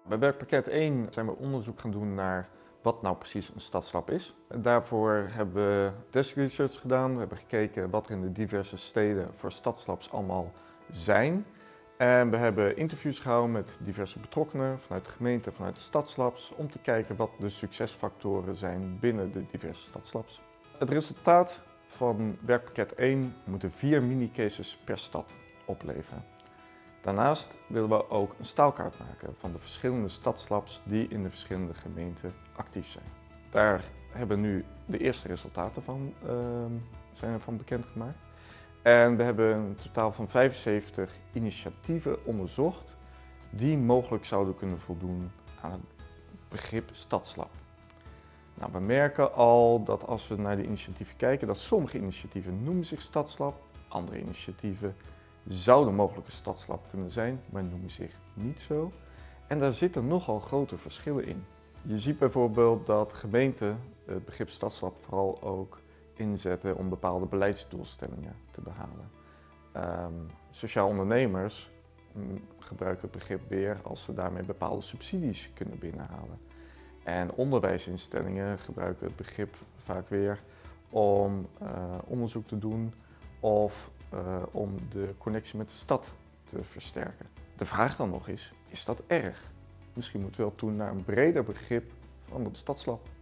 Bij werkpakket 1 zijn we onderzoek gaan doen naar wat nou precies een stadslab is. Daarvoor hebben we desk research gedaan. We hebben gekeken wat er in de diverse steden voor stadslabs allemaal zijn. En we hebben interviews gehouden met diverse betrokkenen vanuit de gemeente, vanuit de stadslabs, om te kijken wat de succesfactoren zijn binnen de diverse stadslabs. Het resultaat van werkpakket 1 moeten 4 mini-cases per stad opleveren. Daarnaast willen we ook een staalkaart maken van de verschillende stadslabs die in de verschillende gemeenten actief zijn. Daar hebben nu de eerste resultaten van, zijn ervan bekendgemaakt. En we hebben een totaal van 75 initiatieven onderzocht die mogelijk zouden kunnen voldoen aan het begrip stadslab. Nou, we merken al dat als we naar de initiatieven kijken, dat sommige initiatieven noemen zich stadslab, andere initiatieven zouden mogelijk een stadslab kunnen zijn, maar noemen zich niet zo. En daar zitten nogal grote verschillen in. Je ziet bijvoorbeeld dat gemeenten het begrip stadslab vooral ook inzetten om bepaalde beleidsdoelstellingen te behalen. Sociaal ondernemers gebruiken het begrip weer als ze daarmee bepaalde subsidies kunnen binnenhalen. En onderwijsinstellingen gebruiken het begrip vaak weer om onderzoek te doen of om de connectie met de stad te versterken. De vraag dan nog is dat erg? Misschien moeten we wel toe naar een breder begrip van het stadslab.